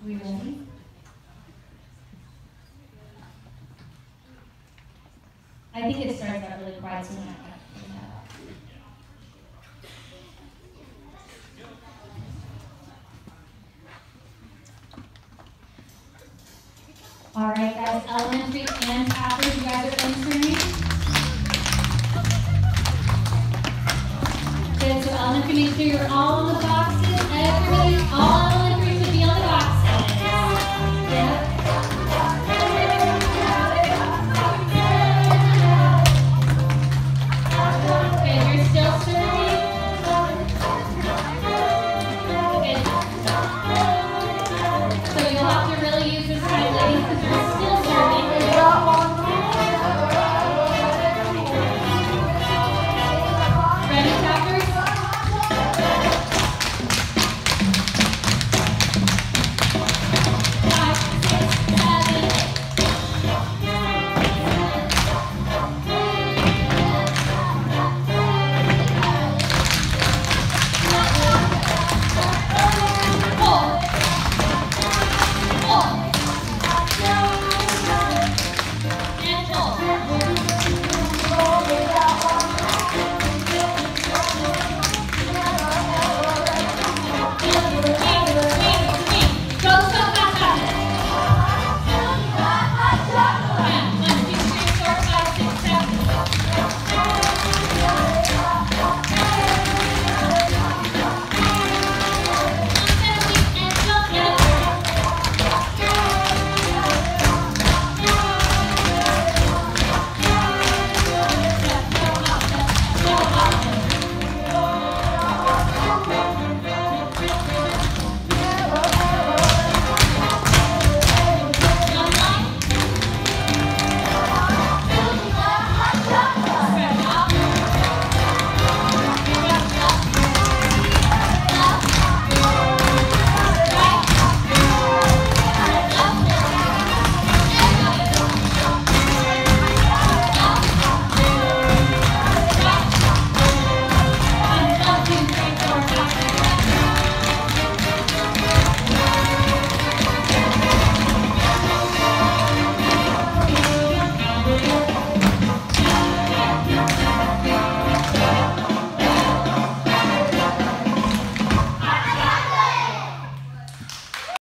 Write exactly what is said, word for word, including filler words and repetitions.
We ready? I think it starts out really quiet, so we're not going to clean that up. All right, guys, elementary and toppers, you guys are entering. Good, so elementary, make sure you're all on the